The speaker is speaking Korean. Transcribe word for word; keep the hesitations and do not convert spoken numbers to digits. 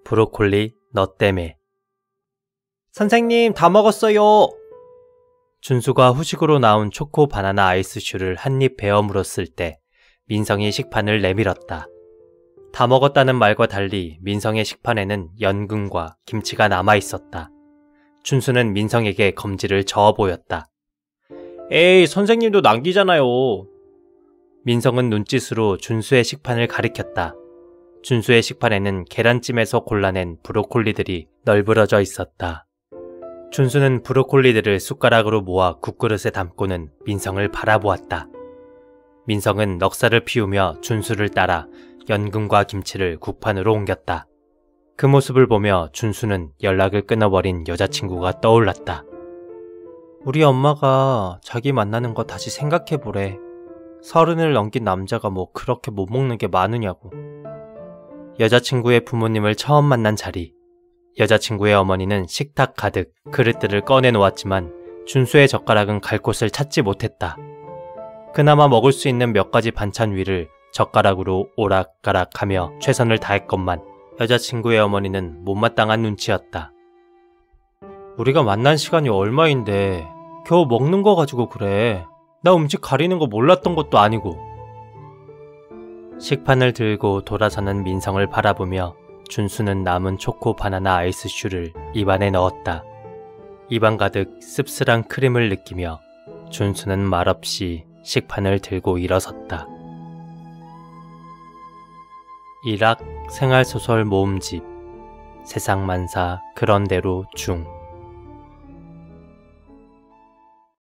브로콜리 너 때문에. 선생님, 다 먹었어요. 준수가 후식으로 나온 초코 바나나 아이스슈를 한 입 베어 물었을 때 민성이 식판을 내밀었다. 다 먹었다는 말과 달리 민성의 식판에는 연근과 김치가 남아있었다. 준수는 민성에게 검지를 저어 보였다. 에이, 선생님도 남기잖아요. 민성은 눈짓으로 준수의 식판을 가리켰다. 준수의 식판에는 계란찜에서 골라낸 브로콜리들이 널브러져 있었다. 준수는 브로콜리들을 숟가락으로 모아 국그릇에 담고는 민성을 바라보았다. 민성은 넉살을 피우며 준수를 따라 연근과 김치를 국판으로 옮겼다. 그 모습을 보며 준수는 연락을 끊어버린 여자친구가 떠올랐다. 우리 엄마가 자기 만나는 거 다시 생각해보래. 서른을 넘긴 남자가 뭐 그렇게 못 먹는 게 많으냐고. 여자친구의 부모님을 처음 만난 자리. 여자친구의 어머니는 식탁 가득 그릇들을 꺼내놓았지만 준수의 젓가락은 갈 곳을 찾지 못했다. 그나마 먹을 수 있는 몇 가지 반찬 위를 젓가락으로 오락가락하며 최선을 다했건만 여자친구의 어머니는 못마땅한 눈치였다. 우리가 만난 시간이 얼마인데 겨우 먹는 거 가지고 그래. 나 음식 가리는 거 몰랐던 것도 아니고. 식판을 들고 돌아서는 민성을 바라보며 준수는 남은 초코 바나나 아이스슈를 입안에 넣었다. 입안 가득 씁쓸한 크림을 느끼며 준수는 말없이 식판을 들고 일어섰다. 일학 생활소설 모음집 세상만사 그런대로 중